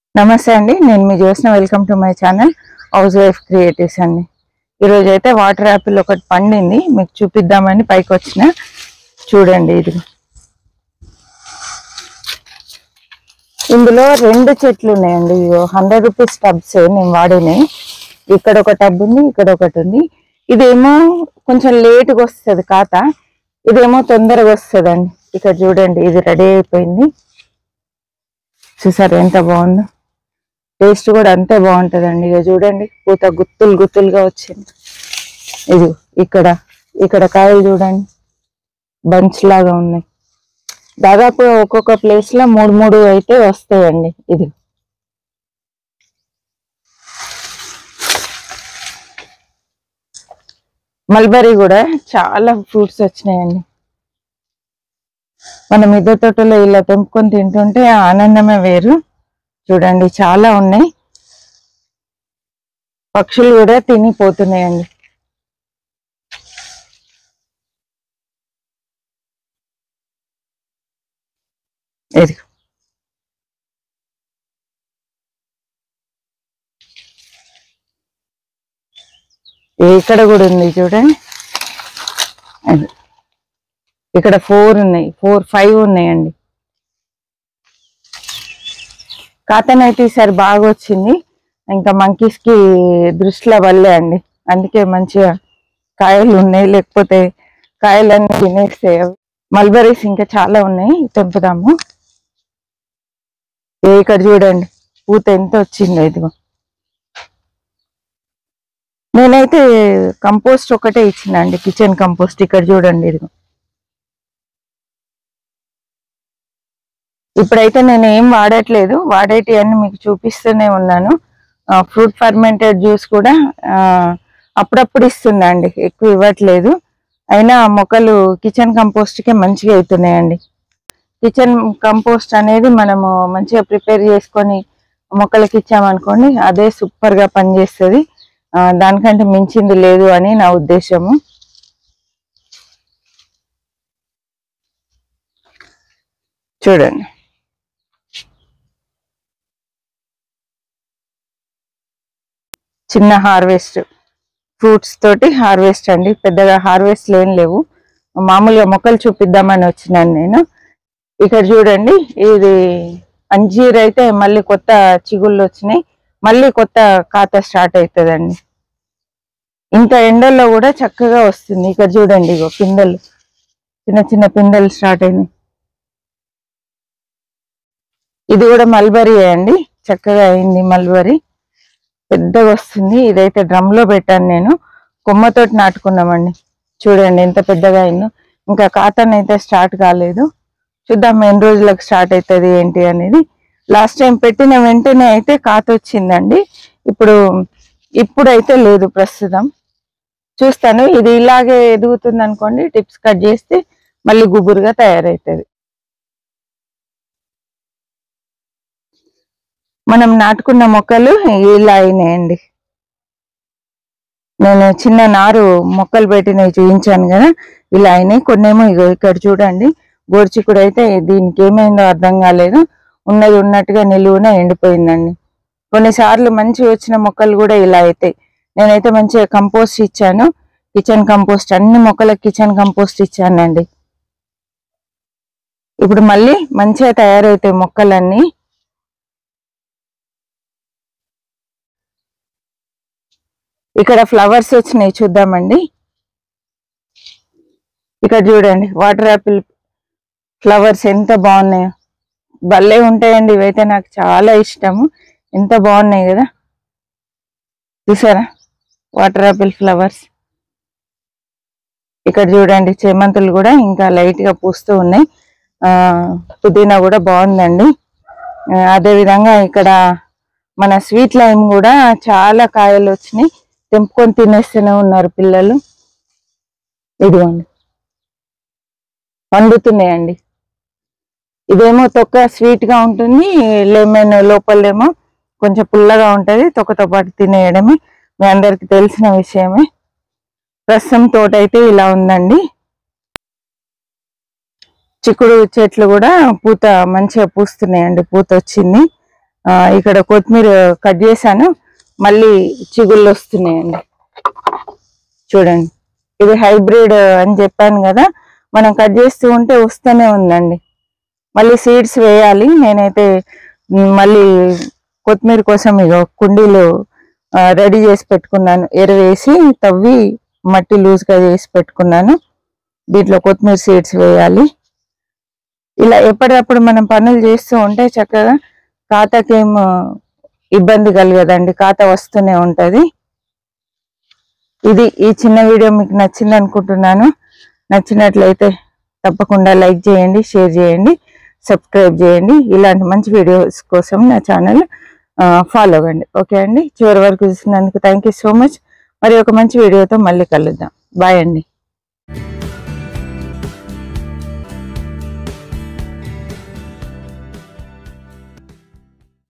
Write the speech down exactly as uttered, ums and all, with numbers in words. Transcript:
నమస్తే అండి, నేను మీ Jyotsna. Welcome to my channel house wife creatives అండి. ఈరోజు అయితే వాటర్ యాపిల్ ఒకటి పండింది, మీకు చూపిద్దామని పైకి వచ్చిన. చూడండి, ఇది ఇందులో రెండు చెట్లు ఉన్నాయండి. హండ్రెడ్ రూపీస్ టబ్స్ నేను వాడినాయి. ఇక్కడ ఒక టబ్ ఉంది, ఇక్కడ ఒకటి ఉంది. ఇదేమో కొంచెం లేటుగా వస్తుంది కాత, ఇదేమో తొందరగా వస్తుంది అండి. ఇక్కడ చూడండి, ఇది రెడీ అయిపోయింది. చూసారు ఎంత బాగుందో, టేస్ట్ కూడా అంతే బాగుంటుందండి. ఇక చూడండి, పూత గుత్తులు గుత్తులుగా వచ్చింది. ఇది ఇక్కడ ఇక్కడ కాయలు చూడండి, బంచ్ లాగా ఉన్నాయి. దాదాపు ఒక్కొక్క ప్లేస్ లో మూడు మూడు అయితే వస్తాయండి. ఇది మల్బరీ కూడా చాలా ఫ్రూట్స్ వచ్చినాయండి. మన మిద్దె తోటలో ఇలా తెంపుకొని తింటుంటే ఆనందమే వేరు. చూడండి, చాలా ఉన్నాయి. పక్షులు కూడా తినిపోతున్నాయండి. ఇది ఇక్కడ కూడా ఉంది చూడండి. అది ఇక్కడ ఫోర్ ఉన్నాయి, ఫోర్ ఫైవ్ ఉన్నాయండి. కాటన్ అయితే ఈసారి బాగా వచ్చింది. ఇంకా మంకీస్ కి దృష్టిలో వల్లే అండి, అందుకే మంచిగా కాయలు ఉన్నాయి, లేకపోతే కాయలన్నీ తినేస్తాయి. మల్బరీస్ ఇంకా చాలా ఉన్నాయి, తెంపుదాము. ఇక్కడ చూడండి, పూత ఎంత వచ్చిందో. ఇదిగో నేనైతే కంపోస్ట్ ఒకటే ఇచ్చిన అండి, కిచెన్ కంపోస్ట్. ఇక్కడ చూడండి, ఇదిగో ఇప్పుడైతే నేను ఏం వాడట్లేదు, వాడేటి అన్ని మీకు చూపిస్తూనే ఉన్నాను. ఫ్రూట్ ఫర్మెంటెడ్ జ్యూస్ కూడా అప్పుడప్పుడు ఇస్తున్నా అండి, ఎక్కువ ఇవ్వట్లేదు. అయినా మొక్కలు కిచెన్ కంపోస్ట్కే మంచిగా అవుతున్నాయండి. కిచెన్ కంపోస్ట్ అనేది మనము మంచిగా ప్రిపేర్ చేసుకొని మొక్కలకి ఇచ్చామనుకోండి, అదే సూపర్గా పనిచేస్తుంది. దానికంటే మించింది లేదు అని నా ఉద్దేశము. చూడండి, చిన్న హార్వెస్ట్, ఫ్రూట్స్ తోటి హార్వెస్ట్ అండి. పెద్దగా హార్వెస్ట్ ఏం లేవు, మామూలుగా మొక్కలు చూపిద్దామని వచ్చినాను నేను. ఇక్కడ చూడండి, ఇది అంజీర్ అయితే మళ్ళీ కొత్త చిగుళ్ళు వచ్చినాయి, మళ్ళీ కొత్త ఖాత స్టార్ట్ అవుతుందండి. ఇంత ఎండల్లో కూడా చక్కగా వస్తుంది. ఇక్కడ చూడండి, ఇగో పిందెలు, చిన్న చిన్న పిందెలు స్టార్ట్ అయినాయి. ఇది కూడా మల్బరీ అండి, చక్కగా అయింది మల్బరీ, పెద్దగా వస్తుంది. ఇదైతే డ్రమ్ లో పెట్టాను నేను, కొమ్మతోటి నాటుకున్నామండి. చూడండి ఎంత పెద్దగా అయిందో. ఇంకా కాటన్ అయితే స్టార్ట్ కాలేదు, చూద్దాం ఎన్ని రోజులకు స్టార్ట్ అవుతుంది ఏంటి అనేది. లాస్ట్ టైం పెట్టిన వెంటనే అయితే కాత వచ్చిందండి, ఇప్పుడు ఇప్పుడైతే లేదు ప్రస్తుతం. చూస్తాను, ఇది ఇలాగే ఎదుగుతుంది అనుకోండి, టిప్స్ కట్ చేస్తే మళ్ళీ గుబురుగా తయారవుతుంది. మనం నాటుకున్న మొక్కలు ఇలా అయినాయండి. నేను చిన్న నారు మొక్కలు పెట్టినవి చూపించాను కదా, ఇలా అయినాయి. కొన్నేమో ఇగో ఇక్కడ చూడండి, గోర్చిక్కుడు అయితే దీనికి ఏమైందో అర్థం కాలేదు, ఉన్నది ఉన్నట్టుగా నిలువున ఎండిపోయిందండి. కొన్నిసార్లు మంచి వచ్చిన మొక్కలు కూడా ఇలా అవుతాయి. నేనైతే మంచిగా కంపోస్ట్ ఇచ్చాను, కిచెన్ కంపోస్ట్, అన్ని మొక్కలకు కిచెన్ కంపోస్ట్ ఇచ్చానండి. ఇప్పుడు మళ్ళీ మంచిగా తయారవుతాయి మొక్కలన్నీ. ఇక్కడ ఫ్లవర్స్ వచ్చినాయి, చూద్దామండి. ఇక్కడ చూడండి, వాటర్ యాపిల్ ఫ్లవర్స్ ఎంత బాగున్నాయో, భలే ఉంటాయండి. ఇవైతే నాకు చాలా ఇష్టము, ఎంత బాగున్నాయి కదా. చూసారా వాటర్ యాపిల్ ఫ్లవర్స్. ఇక్కడ చూడండి, చేమంతులు కూడా ఇంకా లైట్ గా పూస్తూ ఉన్నాయి. ఆ పుదీనా కూడా బాగుందండి. అదే విధంగా ఇక్కడ మన స్వీట్ లైమ్ కూడా చాలా కాయలు వచ్చినాయి, తెంపుకొని తినేస్తూనే ఉన్నారు పిల్లలు. ఇదిగోండి, పండుతున్నాయండి. ఇదేమో తొక్క స్వీట్ గా ఉంటుంది, లెమన్ లోపలేమో కొంచెం పుల్లగా ఉంటది. తొక్కతో పాటు తినేయడమే మీ అందరికి తెలిసిన విషయమే. ప్రస్తుతం తోట అయితే ఇలా ఉందండి. చిక్కుడు చెట్లు కూడా పూత మంచిగా పూస్తున్నాయండి, పూత వచ్చింది. ఇక్కడ కొత్తిమీర కట్ చేశాను, మళ్ళీ చిగుళ్ళు వస్తున్నాయండి. చూడండి, ఇది హైబ్రిడ్ అని చెప్పాను కదా, మనం కట్ చేస్తూ ఉంటే వస్తూనే ఉందండి. మళ్ళీ సీడ్స్ వేయాలి. నేనైతే మళ్ళీ కొత్తిమీర కోసం ఇక కుండీలు రెడీ చేసి పెట్టుకున్నాను, ఎరువేసి తవ్వి మట్టి లూజ్గా చేసి పెట్టుకున్నాను. దీంట్లో కొత్తిమీర సీడ్స్ వేయాలి. ఇలా ఎప్పటికప్పుడు మనం పనులు చేస్తూ ఉంటే చక్కగా ఖాతాకేం ఇబ్బంది కలగదండి, ఖాతా వస్తూనే ఉంటుంది. ఇది ఈ చిన్న వీడియో మీకు నచ్చింది అనుకుంటున్నాను. నచ్చినట్లయితే తప్పకుండా లైక్ చేయండి, షేర్ చేయండి, సబ్స్క్రైబ్ చేయండి. ఇలాంటి మంచి వీడియోస్ కోసం నా ఛానల్ ఫాలో అవ్వండి. ఓకే అండి, చివరి వరకు చూసినందుకు థ్యాంక్ యూ సో మచ్. మరి ఒక మంచి వీడియోతో మళ్ళీ కలుద్దాం. బాయ్ అండి.